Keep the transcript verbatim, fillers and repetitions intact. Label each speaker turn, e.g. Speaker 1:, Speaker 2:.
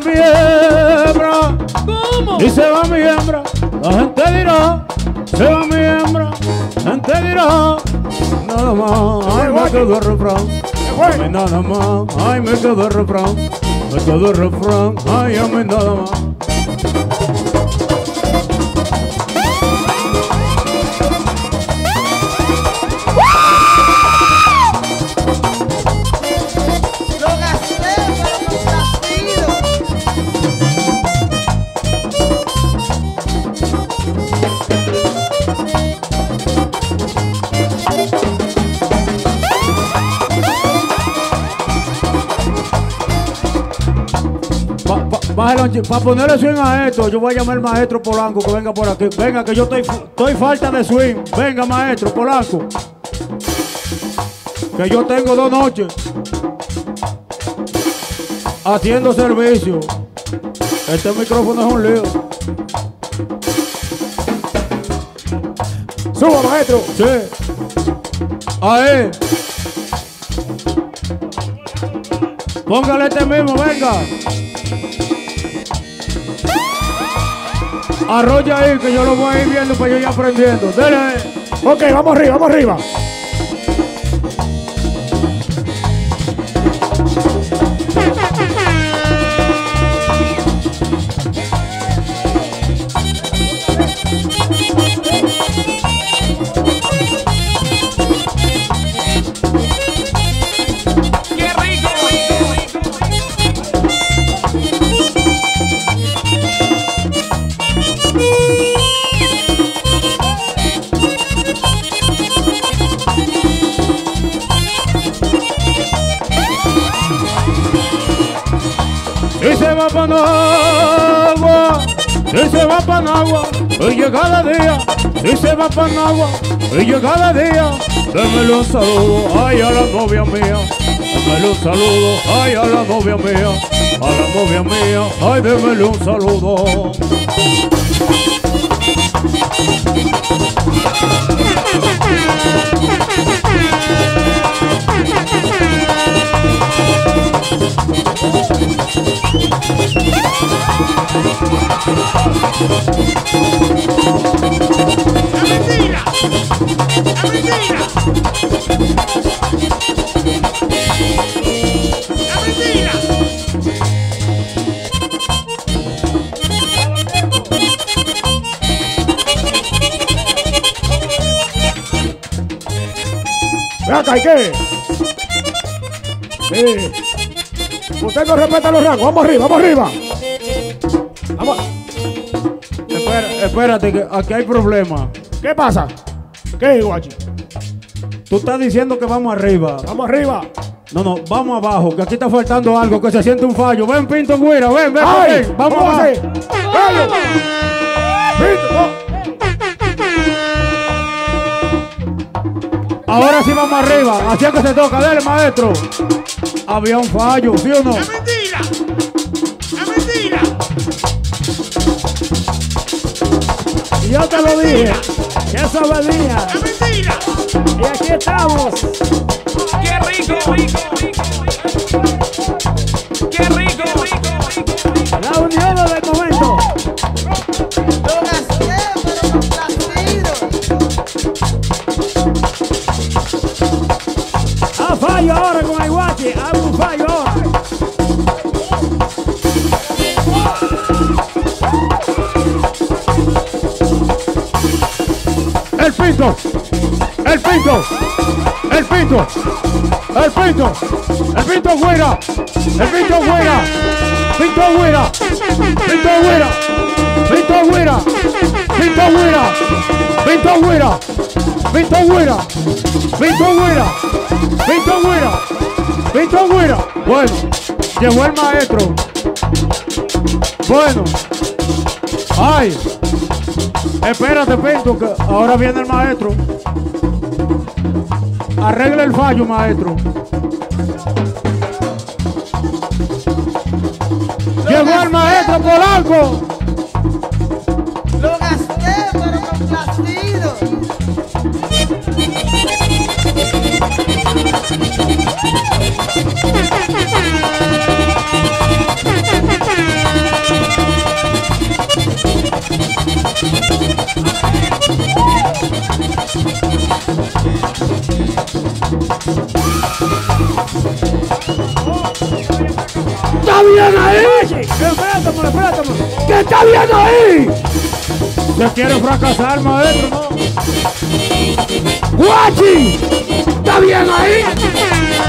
Speaker 1: mi hembra.
Speaker 2: ¿Cómo?
Speaker 1: Y se va mi hembra. La gente dirá, se va mi hembra. La gente dirá, nada más. Ay, me quedó el refrán. Ay, nada más. Ay, me quedó el refrán. Me quedó el refrán. Ay, a mí nada más. Para ponerle swing a esto, yo voy a llamar al maestro Polanco que venga por aquí. Venga, que yo estoy, estoy falta de swing. Venga, maestro Polanco. Que yo tengo dos noches haciendo servicio. Este micrófono es un lío.
Speaker 3: Suba, maestro.
Speaker 1: Sí. Ahí. Póngale este mismo, venga. Arrolla ahí, que yo lo voy a ir viendo para yo ir aprendiendo. Dele.
Speaker 3: Ok, vamos arriba, vamos arriba.
Speaker 1: Y se va para Nagua, y se va para Nagua, y llega de día, y se va para Nagua, y llega de día. Démele un saludo, ay, a la novia mía. Démele un saludo, ay, a la novia mía. A la novia mía, ay, démele un saludo.
Speaker 2: ¡La mentira! ¡La mentira! ¡La mentira!
Speaker 3: Ven acá, ¿y qué? Sí. Usted no respeta los rangos. Vamos arriba, vamos arriba. Vamos.
Speaker 1: Espera, espérate, que aquí hay problema.
Speaker 3: ¿Qué pasa? ¿Qué, guachi?
Speaker 1: Tú estás diciendo que vamos arriba.
Speaker 3: Vamos arriba.
Speaker 1: No, no, vamos abajo, que aquí está faltando algo, que se siente un fallo. Ven, Pinto Güira, ven, ven,
Speaker 3: Ay,
Speaker 1: ven. Vamos
Speaker 3: ¿cómo
Speaker 1: abajo.
Speaker 3: así? ¡Fallo! Pinto, no.
Speaker 1: Ahora sí vamos arriba, así es que se toca, dale, maestro. Había un fallo, ¿sí o no?
Speaker 2: ¡La mentira! ¡La mentira!
Speaker 3: Y yo te lo dije. Que eso venía.
Speaker 2: ¡La mentira!
Speaker 3: Y aquí estamos.
Speaker 2: ¡Qué rico! ¡Qué rico!
Speaker 3: La unión del momento.
Speaker 4: Lo gasté, pero complacido.
Speaker 3: A fallo ahora con el guachi. Hago un fallo ahora.
Speaker 1: El Pinto, el Pinto, el Pinto, el Pinto, el Pinto Güira, el Pinto Güira, Pinto Güira, Pinto Güira, Pinto Güira, Pinto Güira, Pinto Güira, Pinto Güira, Pinto Güira, Pinto Güira, Pinto Güira. Bueno, llegó el maestro. Bueno, ay. Espérate, Pinto, que ahora viene el maestro. Arregle el fallo, maestro. Llegó el maestro Polanco.
Speaker 4: Lo gasté, pero complacido.
Speaker 3: está bien ahí?
Speaker 1: Espératame, espératame.
Speaker 3: ¿Qué está bien ahí?
Speaker 1: Yo quiero fracasar, maestro, ¿no?
Speaker 3: Guachi, ¿está bien ahí?